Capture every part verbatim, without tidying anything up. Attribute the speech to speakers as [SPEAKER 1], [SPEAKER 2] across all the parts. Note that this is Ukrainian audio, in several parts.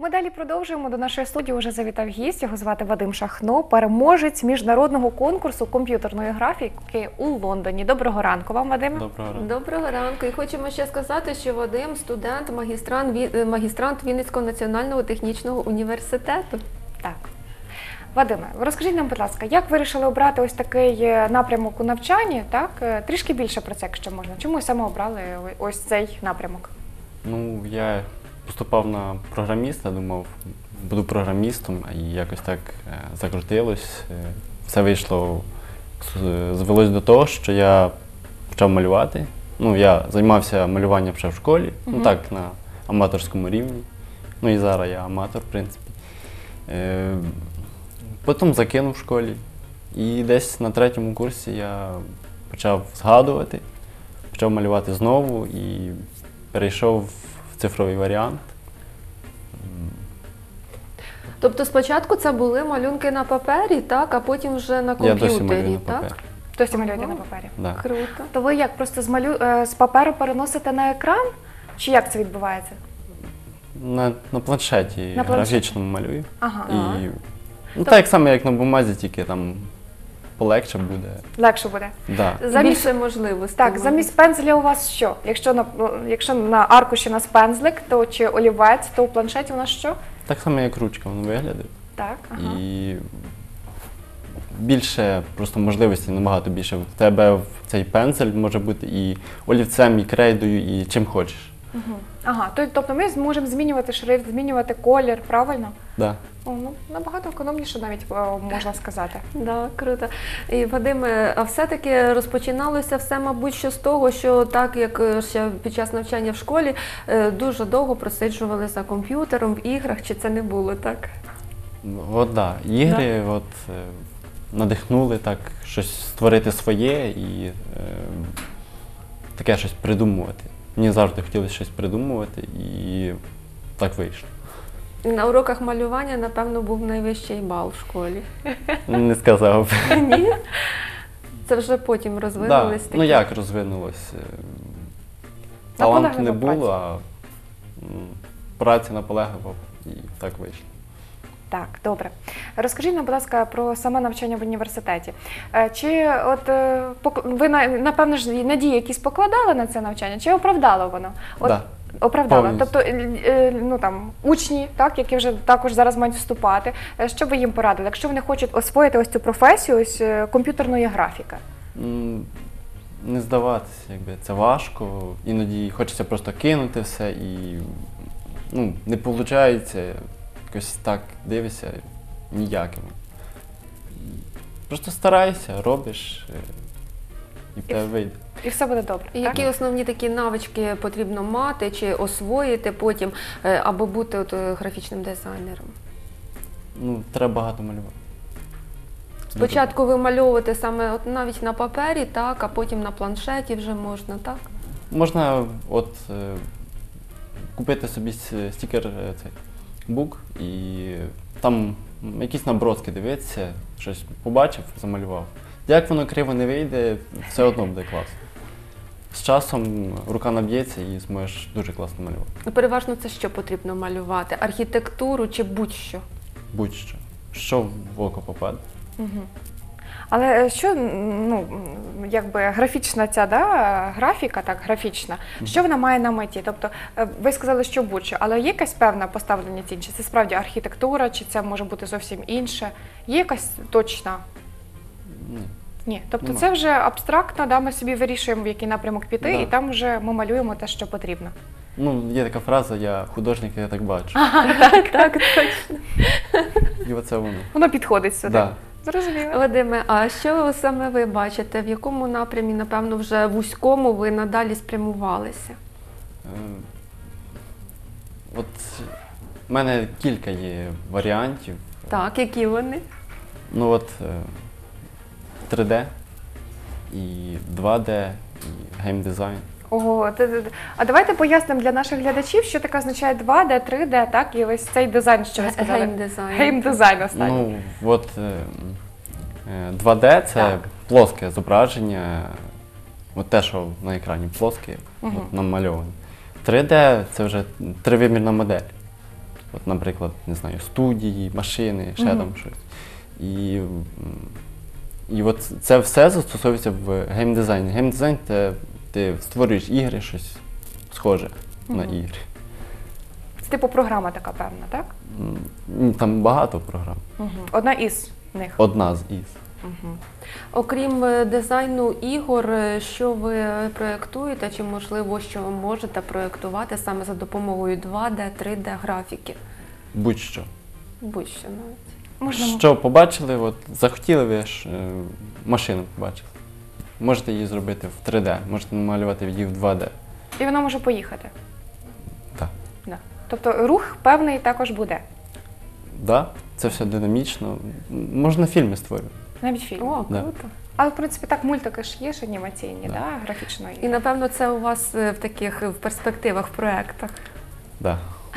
[SPEAKER 1] Ми далі продовжуємо. До нашої студії вже завітав гість. Його звати Вадим Шахно, переможець міжнародного конкурсу комп'ютерної графіки у Лондоні. Доброго ранку вам, Вадиме.
[SPEAKER 2] Доброго ранку.
[SPEAKER 3] Доброго ранку. І хочемо ще сказати, що Вадим – студент, магістрант, магістрант Вінницького національного технічного університету.
[SPEAKER 1] Так. Вадиме, розкажіть нам, будь ласка, як ви вирішили обрати ось такий напрямок у навчанні? Так? Трішки більше про це, якщо можна. Чому саме обрали ось цей напрямок?
[SPEAKER 2] Ну, я поступав на програміста, думав, буду програмістом, і якось так закрутилось. Все вийшло, звелось до того, що я почав малювати. Ну, я займався малюванням ще в школі, uh-huh. ну так, на аматорському рівні. Ну і зараз я аматор, в принципі. Потім закинув в школі. І десь на третьому курсі я почав згадувати, почав малювати знову і перейшов в цифровий варіант.
[SPEAKER 3] Тобто спочатку це були малюнки на папері, так, а потім вже на комп'ютері,
[SPEAKER 2] я досі малюю на
[SPEAKER 3] так?
[SPEAKER 2] папері.
[SPEAKER 1] Досі малюєте на папері?
[SPEAKER 2] Да.
[SPEAKER 3] Круто.
[SPEAKER 1] То ви як, просто з, малю... з паперу переносите на екран? Чи як це відбувається?
[SPEAKER 2] На, на планшеті
[SPEAKER 1] На планшеті.
[SPEAKER 2] графічному малюю.
[SPEAKER 1] Ага.
[SPEAKER 2] І, ну, так само, як на бумазі, тільки там полегше буде.
[SPEAKER 1] Легше буде.
[SPEAKER 2] Да.
[SPEAKER 1] Замість...
[SPEAKER 3] Більше можливостей.
[SPEAKER 1] Так, замість пензля у вас що? Якщо на, якщо на аркуші у нас пензлик, то чи олівець, то у планшеті у нас що?
[SPEAKER 2] Так само, як ручка воно виглядає.
[SPEAKER 1] Так, ага.
[SPEAKER 2] І більше просто можливостей, набагато більше. В тебе цей пензель може бути і олівцем, і крейдою, і чим хочеш.
[SPEAKER 1] Угу. Ага, тобто ми зможемо змінювати шрифт, змінювати колір, правильно?
[SPEAKER 2] Да.
[SPEAKER 1] О, ну, набагато економніше навіть можна сказати.
[SPEAKER 3] Да, круто. І, Вадиме, а все-таки розпочиналося все, мабуть, що з того, що так, як ще під час навчання в школі, дуже довго просиджували за комп'ютером в іграх, чи це не було так?
[SPEAKER 2] От, да. Ігри да. От, надихнули так щось створити своє і е, таке щось придумувати. Мені завжди хотілося щось придумувати і так вийшло.
[SPEAKER 3] На уроках малювання, напевно, був найвищий бал в школі.
[SPEAKER 2] Не сказав.
[SPEAKER 3] Ні? Це вже потім розвинулось?
[SPEAKER 2] Да. Ну як розвинулось? Таланту не було, а праця наполеглива і так вийшло.
[SPEAKER 1] Так, добре. Розкажіть нам, будь ласка, про саме навчання в університеті. Чи от ви, напевно ж, надії якісь покладали на це навчання, чи оправдало воно? От,
[SPEAKER 2] да.
[SPEAKER 1] Оправдало.
[SPEAKER 2] Повністю.
[SPEAKER 1] Тобто, ну там, учні, так, які вже також зараз мають вступати, що ви їм порадили, якщо вони хочуть освоїти ось цю професію, ось комп'ютерної графіки?
[SPEAKER 2] Не здаватися, якби це важко, іноді хочеться просто кинути все і ну, не виходить. Якось так дивишся, ніяким. Просто старайся, робиш, і в тебе вийде.
[SPEAKER 1] І все буде добре.
[SPEAKER 3] І які основні такі навички потрібно мати, чи освоїти потім, аби бути от графічним дизайнером?
[SPEAKER 2] Ну, треба багато малювати.
[SPEAKER 3] Спочатку вимальовувати саме от навіть на папері, так, а потім на планшеті вже можна, так?
[SPEAKER 2] Можна от купити собі стікер цей. Бук і там якісь наброски дивитися, щось побачив, замалював. Як воно криво не вийде, все одно буде класно. З часом рука наб'ється і зможеш дуже класно малювати.
[SPEAKER 3] Переважно це що потрібно малювати? Архітектуру чи будь-що?
[SPEAKER 2] Будь-що. Що в око попаде.
[SPEAKER 1] Угу. Але що, ну, якби графічна ця, да, графіка, так, графічна, що вона має на меті? Тобто, ви сказали, що будь-що, але є якась певна поставлення ціль? Чи це справді архітектура, чи це може бути зовсім інше? Є якась точна?
[SPEAKER 2] Ні.
[SPEAKER 1] Ні. Тобто
[SPEAKER 2] Нема.
[SPEAKER 1] це вже абстрактно, да, ми собі вирішуємо, в який напрямок піти,
[SPEAKER 2] Да.
[SPEAKER 1] і там вже ми малюємо те, що потрібно.
[SPEAKER 2] Ну, є така фраза, я художник, я так бачу.
[SPEAKER 3] Ага, так, так, точно.
[SPEAKER 2] І оце воно.
[SPEAKER 1] Воно підходить сюди.
[SPEAKER 2] Да.
[SPEAKER 1] Зрозуміло.
[SPEAKER 3] Вадиме, а що саме ви бачите? В якому напрямі, напевно, вже вузькому ви надалі спрямувалися?
[SPEAKER 2] Е, от в мене кілька є варіантів.
[SPEAKER 3] Так, які вони?
[SPEAKER 2] Ну от три де, і два де, і геймдизайн.
[SPEAKER 1] Ого, а давайте пояснимо для наших глядачів, що таке означає два де, три де, так, і ось цей дизайн, що ви сказали.
[SPEAKER 3] Геймдизайн.
[SPEAKER 1] Геймдизайн останній.
[SPEAKER 2] Ну, от два де – це
[SPEAKER 1] Так.
[SPEAKER 2] плоске зображення, от те, що на екрані плоске,
[SPEAKER 1] Угу.
[SPEAKER 2] от намальоване. три де – це вже тривимірна модель. От, наприклад, не знаю, студії, машини, ще
[SPEAKER 1] Мгм.
[SPEAKER 2] там щось. І, м, і от це все застосовується в геймдизайні. Геймдизайн – це ти створюєш ігри, щось схоже на
[SPEAKER 1] Мгм.
[SPEAKER 2] ігри.
[SPEAKER 1] Це типу програма така певна, так?
[SPEAKER 2] М, Там багато програм.
[SPEAKER 1] Угу. Одна із них.
[SPEAKER 2] Одна з із.
[SPEAKER 1] Угу.
[SPEAKER 3] Окрім е, дизайну ігор, е, що ви проєктуєте, чи можливо, що ви можете проєктувати саме за допомогою два Д, три Д графіки?
[SPEAKER 2] Будь-що.
[SPEAKER 3] Будь-що навіть.
[SPEAKER 1] Можна
[SPEAKER 2] Що побачили, от, захотіли ви ж е, машину побачили. Можете її зробити в три Д, можете намалювати її в два Д.
[SPEAKER 1] і вона може поїхати.
[SPEAKER 2] Так.
[SPEAKER 1] Да. Тобто рух певний також буде.
[SPEAKER 2] Да, це все динамічно. М, Можна фільми створювати.
[SPEAKER 1] Навіть фільм.
[SPEAKER 3] О,
[SPEAKER 2] Да.
[SPEAKER 3] круто.
[SPEAKER 1] Але в принципі так мультики ж є ж анімаційні,
[SPEAKER 2] Да.
[SPEAKER 1] да. графічно.
[SPEAKER 3] І напевно це у вас е, в таких е, в перспективах, в проєктах.
[SPEAKER 2] Да.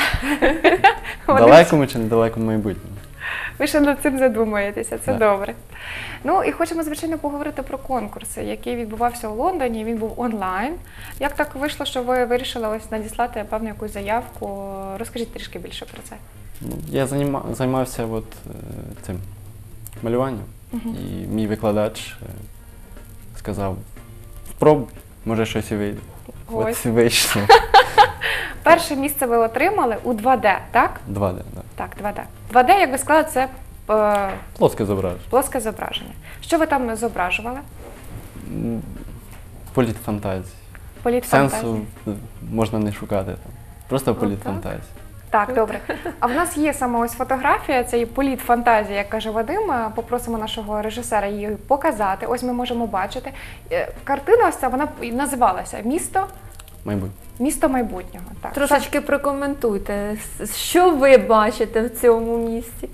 [SPEAKER 1] Вони
[SPEAKER 2] Далекому чи недалекому майбутньому.
[SPEAKER 1] Ви ще над цим задумаєтеся, це
[SPEAKER 2] Да.
[SPEAKER 1] добре. Ну і хочемо, звичайно, поговорити про конкурси, який відбувався у Лондоні, він був онлайн. Як так вийшло, що ви вирішили ось надіслати певну якусь заявку? Розкажіть трішки більше про це.
[SPEAKER 2] Ну, я заніма- займався от, е, цим малюванням,
[SPEAKER 1] Мгм.
[SPEAKER 2] і мій викладач е, сказав, спробуй, може щось і вийде.
[SPEAKER 1] Ось.
[SPEAKER 2] От і вийшло.
[SPEAKER 1] Перше місце ви отримали у два Д, так?
[SPEAKER 2] два Д, да.
[SPEAKER 1] Так, два Д. два Д, як ви сказали, це е,
[SPEAKER 2] Плоске зображення.
[SPEAKER 1] плоске зображення. Що ви там зображували?
[SPEAKER 2] М, Політ фантазії.
[SPEAKER 1] Політ
[SPEAKER 2] Сенсу
[SPEAKER 1] фантазії?
[SPEAKER 2] е, можна не шукати там. Просто політ
[SPEAKER 3] так.
[SPEAKER 2] фантазії.
[SPEAKER 1] Так, добре. А в нас є саме ось фотографія, це є політ фантазії, як каже Вадим. Попросимо нашого режисера її показати. Ось ми можемо бачити. Е, Картина ось ця, вона і називалася «Місто,
[SPEAKER 2] Майбутнє.
[SPEAKER 1] місто майбутнього». Так.
[SPEAKER 3] Трошечки прокоментуйте, с- що ви бачите в цьому місті?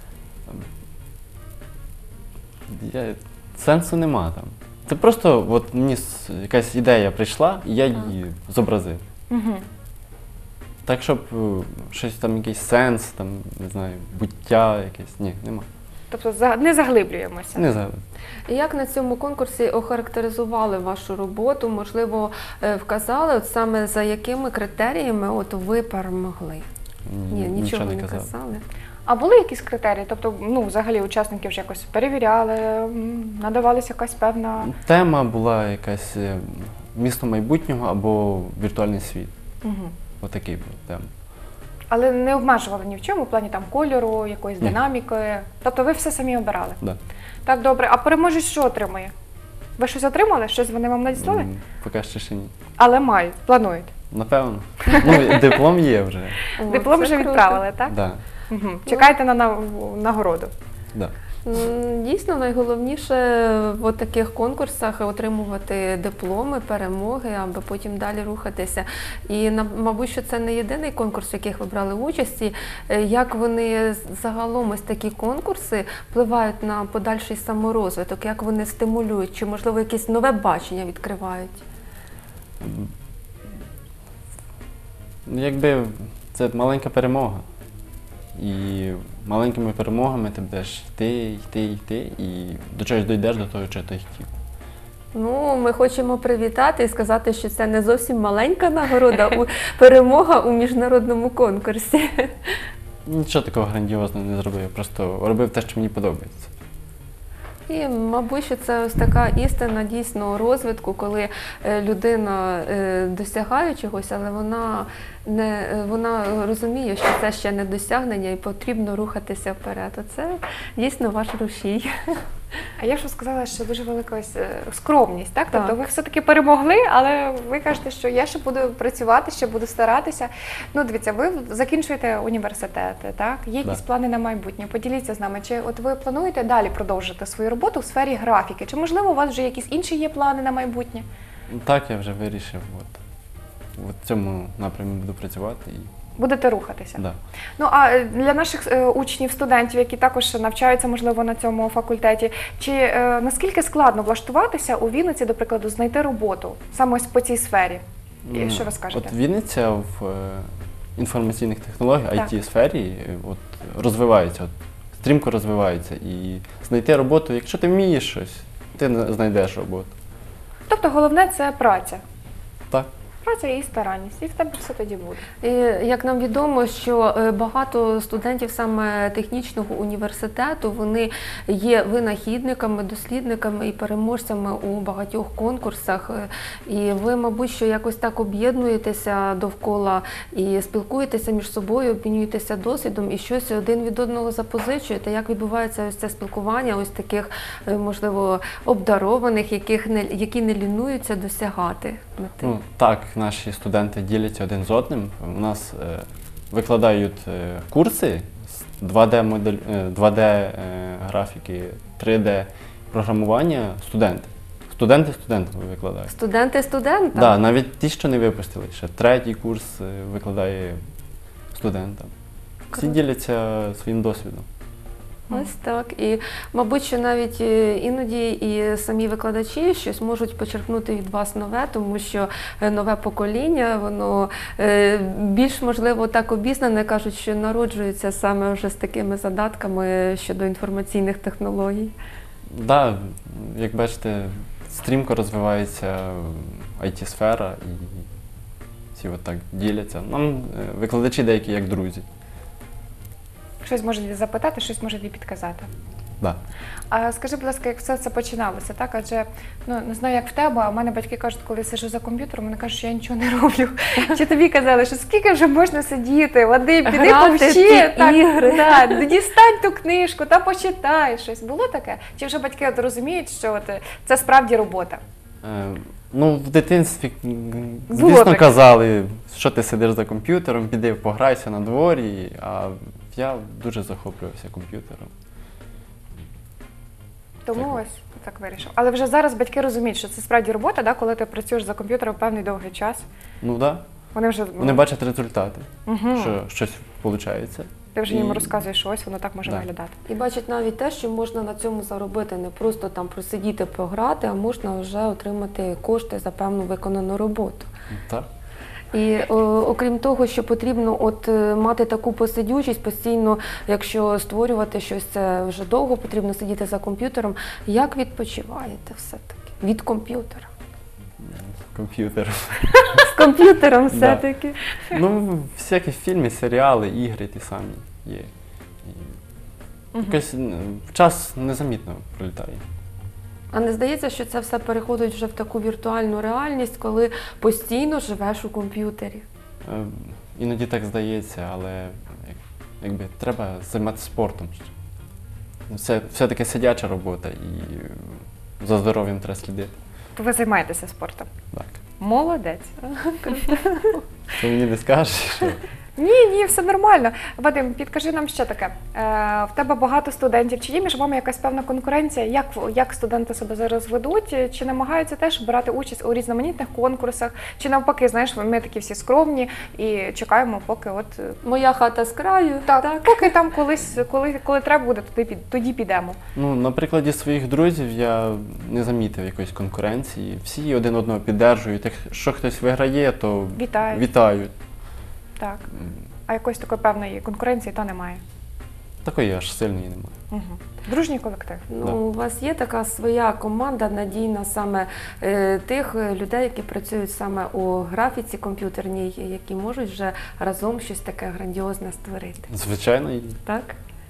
[SPEAKER 2] Я... Сенсу нема там. Це просто от мені с- якась ідея прийшла, і я
[SPEAKER 3] Так.
[SPEAKER 2] її зобразив.
[SPEAKER 1] Угу.
[SPEAKER 2] Так, щоб е, щось там, якийсь сенс, там, не знаю, буття якесь. Ні, нема.
[SPEAKER 1] Тобто за- не заглиблюємося.
[SPEAKER 2] Не знаю.
[SPEAKER 3] І як на цьому конкурсі охарактеризували вашу роботу? Можливо, е, вказали, от саме за якими критеріями от ви перемогли? Ні, нічого не
[SPEAKER 2] казав.
[SPEAKER 3] казали.
[SPEAKER 1] А були якісь критерії? Тобто, ну, взагалі учасників ж якось перевіряли, м, надавалася якась певна...
[SPEAKER 2] Тема була якась е, місто майбутнього або віртуальний світ.
[SPEAKER 1] Угу.
[SPEAKER 2] Отакий був тема.
[SPEAKER 1] Але не обмежували ні в чому, в плані там кольору, якоїсь
[SPEAKER 2] Ні.
[SPEAKER 1] динаміки. Тобто ви все самі обирали.
[SPEAKER 2] Да.
[SPEAKER 1] Так, добре. А переможець що отримує? Ви щось отримали? Щось вони вам надіслали?
[SPEAKER 2] М, Поки що ще ні.
[SPEAKER 1] Але мають, планують.
[SPEAKER 2] Напевно. Ну, диплом є вже.
[SPEAKER 3] О,
[SPEAKER 1] Диплом
[SPEAKER 3] це
[SPEAKER 1] вже
[SPEAKER 3] круто.
[SPEAKER 1] відправили, так?
[SPEAKER 2] Да.
[SPEAKER 1] Угу. Чекайте на, на нагороду.
[SPEAKER 2] Да.
[SPEAKER 3] М, Дійсно, найголовніше в таких конкурсах отримувати дипломи, перемоги, аби потім далі рухатися. І на- мабуть, що це не єдиний конкурс, в яких ви брали участь. І, е, як вони загалом ось такі конкурси впливають на подальший саморозвиток, як вони стимулюють, чи можливо якесь нове бачення відкривають?
[SPEAKER 2] Ну, якби це маленька перемога. І маленькими перемогами ти будеш йти, йти, йти, і до чогось дійдеш, до того, чого ти хотів.
[SPEAKER 3] Ну, ми хочемо привітати і сказати, що це не зовсім маленька нагорода, у перемога у міжнародному конкурсі.
[SPEAKER 2] Нічого такого грандіозного не зробив, я просто робив те, що мені подобається.
[SPEAKER 3] І, мабуть, що це ось така істина дійсно розвитку, коли е, людина е, досягає чогось, але вона не е, вона розуміє, що це ще не досягнення і потрібно рухатися вперед. Оце дійсно ваш рушій.
[SPEAKER 1] А я ж сказала, що дуже велика ось, е, скромність, так?
[SPEAKER 3] Так.
[SPEAKER 1] Тобто ви все-таки перемогли, але ви кажете, що я ще буду працювати, ще буду старатися. Ну, дивіться, ви закінчуєте університети, так? Є якісь
[SPEAKER 2] Да.
[SPEAKER 1] плани на майбутнє? Поділіться з нами. Чи от ви плануєте далі продовжити свою роботу в сфері графіки? Чи, можливо, у вас вже якісь інші є плани на майбутнє?
[SPEAKER 2] Ну, так я вже вирішив, от, от в цьому напрямі буду працювати. І,
[SPEAKER 1] Будете рухатися?
[SPEAKER 2] да.
[SPEAKER 1] Ну, а е, для наших е, учнів, студентів, які також навчаються, можливо, на цьому факультеті, чи е, наскільки складно влаштуватися у Вінниці, до прикладу, знайти роботу саме ось по цій сфері? І
[SPEAKER 2] Ну,
[SPEAKER 1] що ви скажете?
[SPEAKER 2] От Вінниця в е, інформаційних технологіях,
[SPEAKER 1] Так.
[SPEAKER 2] ай ті-сфері е, от, розвивається, от, стрімко розвивається. І знайти роботу, якщо ти вмієш щось, ти на- знайдеш роботу.
[SPEAKER 1] Тобто головне це праця.
[SPEAKER 2] Так.
[SPEAKER 1] праця і старанність, і в тебе все тоді буде.
[SPEAKER 3] І, як нам відомо, що е, багато студентів саме технічного університету, вони є винахідниками, дослідниками і переможцями у багатьох конкурсах. Е, І ви, мабуть, що якось так об'єднуєтеся довкола і спілкуєтеся між собою, обмінюєтеся досвідом і щось один від одного запозичуєте. Як відбувається ось це спілкування, ось таких, е, можливо, обдарованих, яких не, які не лінуються досягати мети?
[SPEAKER 2] Ну, так, наші студенти діляться один з одним. У нас е, викладають е, курси з два де, модель, е, два де е, графіки, три де програмування студенти. Студенти студентам викладають.
[SPEAKER 3] Студенти студентам?
[SPEAKER 2] Так, да, навіть ті, що не випустили, ще третій курс е, викладає студентам. Всі
[SPEAKER 3] Круто.
[SPEAKER 2] діляться своїм досвідом.
[SPEAKER 3] Ось так. І, мабуть, що навіть е, іноді і самі викладачі щось можуть почерпнути від вас нове, тому що е, нове покоління, воно е, більш, можливо, так обізнане, кажуть, що народжується саме вже з такими задатками щодо інформаційних технологій.
[SPEAKER 2] Так, да, як бачите, стрімко розвивається ай ті-сфера і всі от так діляться. Нам е, викладачі деякі як друзі.
[SPEAKER 1] Щось можуть запитати, щось можуть і підказати.
[SPEAKER 2] Да.
[SPEAKER 1] А скажи, будь ласка, як все це починалося, так? Адже, ну, не знаю, як в тебе, а в мене батьки кажуть, коли я сиджу за комп'ютером, вони кажуть, що я нічого не роблю. Чи тобі казали, що скільки вже можна сидіти, Вадим, піди
[SPEAKER 3] Грати в
[SPEAKER 1] повчи,
[SPEAKER 3] ті
[SPEAKER 1] так,
[SPEAKER 3] ігри.
[SPEAKER 1] да, дістань ту книжку та почитай щось. Було таке? Чи вже батьки от розуміють, що от, е, це справді робота?
[SPEAKER 2] Е, ну, в дитинстві, м,
[SPEAKER 1] Було
[SPEAKER 2] звісно,
[SPEAKER 1] таке.
[SPEAKER 2] казали, що ти сидиш за комп'ютером, піди пограйся на дворі, а я дуже захоплювався комп'ютером.
[SPEAKER 1] Тому
[SPEAKER 2] Так.
[SPEAKER 1] ось так вирішив. Але вже зараз батьки розуміють, що це справді робота, да, коли ти працюєш за комп'ютером певний довгий час.
[SPEAKER 2] Ну так, да,
[SPEAKER 1] Вони вже,
[SPEAKER 2] вони бачать результати,
[SPEAKER 1] Мгм.
[SPEAKER 2] що щось виходить.
[SPEAKER 1] Ти вже їм
[SPEAKER 2] і-
[SPEAKER 1] розказуєш, що ось воно так може
[SPEAKER 2] Да.
[SPEAKER 1] виглядати.
[SPEAKER 3] І бачать навіть те, що можна на цьому заробити, не просто там просидіти, пограти, а можна вже отримати кошти за певну виконану роботу.
[SPEAKER 2] Так.
[SPEAKER 3] І о, окрім того, що потрібно от е, мати таку посидючість постійно, якщо створювати щось, це вже довго потрібно сидіти за комп'ютером. Як відпочиваєте все-таки від комп'ютера?
[SPEAKER 2] Комп'ютер.
[SPEAKER 3] З комп'ютером
[SPEAKER 2] Да.
[SPEAKER 3] все-таки.
[SPEAKER 2] Ну, всякі фільми, серіали, ігри ті самі є. І якось м, час незамітно пролітає.
[SPEAKER 3] А не здається, що це все переходить вже в таку віртуальну реальність, коли постійно живеш у комп'ютері?
[SPEAKER 2] Е, Іноді так здається, але як- якби треба займатися спортом. Це все-таки сидяча робота і е, за здоров'ям треба слідити.
[SPEAKER 1] То ви займаєтеся спортом.
[SPEAKER 2] Так.
[SPEAKER 1] Молодець.
[SPEAKER 2] Ти мені не скажеш, що
[SPEAKER 1] Ні, ні, все нормально. Вадим, підкажи нам ще таке. Е, в тебе багато студентів. Чи є між вами якась певна конкуренція? Як, як студенти себе зараз ведуть? Чи намагаються теж брати участь у різноманітних конкурсах? Чи навпаки, знаєш, ми такі всі скромні і чекаємо, поки от е,
[SPEAKER 3] Моя хата з краю.
[SPEAKER 1] так, поки там колись, коли, коли треба буде, тоді, під- тоді підемо.
[SPEAKER 2] ну, на прикладі своїх друзів я не замітив якоїсь конкуренції. Всі один одного піддержують. Якщо хтось виграє, то
[SPEAKER 1] Вітаю.
[SPEAKER 2] вітають.
[SPEAKER 1] Так. А якоїсь такої певної конкуренції то немає.
[SPEAKER 2] Такої аж сильної немає.
[SPEAKER 1] Угу. Дружній колектив.
[SPEAKER 3] Ну,
[SPEAKER 2] Да.
[SPEAKER 3] у вас є така своя команда надійна саме е, тих е, людей, які працюють саме у графіці комп'ютерній, які можуть вже разом щось таке грандіозне створити.
[SPEAKER 2] Звичайно, і,
[SPEAKER 3] Так?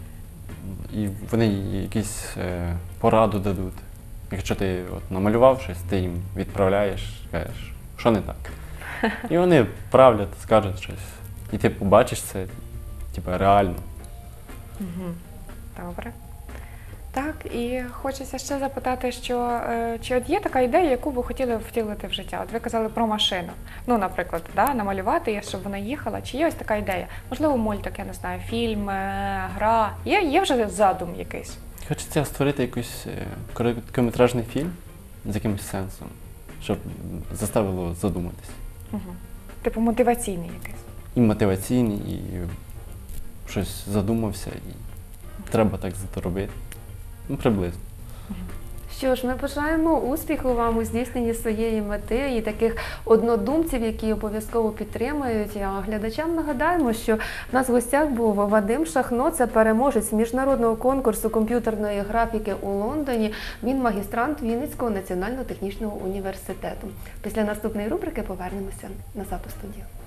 [SPEAKER 2] і вони їй якісь е, пораду дадуть. Якщо ти от, намалював щось, ти їм відправляєш, кажеш, що не так. І вони правлять, скажуть щось. І ти побачиш це, типу, реально.
[SPEAKER 1] Угу. Добре. Так, і хочеться ще запитати, що е, чи от є така ідея, яку ви хотіли втілити в життя? От ви казали про машину. Ну, наприклад, да, намалювати її, щоб вона їхала. Чи є ось така ідея? Можливо, мультик, я не знаю, фільм, е, гра. Є, є вже задум якийсь?
[SPEAKER 2] Хочеться створити якийсь е, короткометражний фільм з якимось сенсом, щоб заставило задуматись.
[SPEAKER 1] Угу. Типу мотиваційний якийсь.
[SPEAKER 2] І мотиваційний, і щось задумався, і треба так заробити. Ну, приблизно.
[SPEAKER 3] Що ж, ми бажаємо успіху вам у здійсненні своєї мети і таких однодумців, які обов'язково підтримують. А глядачам нагадаємо, що в нас в гостях був Вадим Шахно, це переможець міжнародного конкурсу комп'ютерної графіки у Лондоні. Він магістрант Вінницького національного технічного університету. Після наступної рубрики повернемося назад у студію.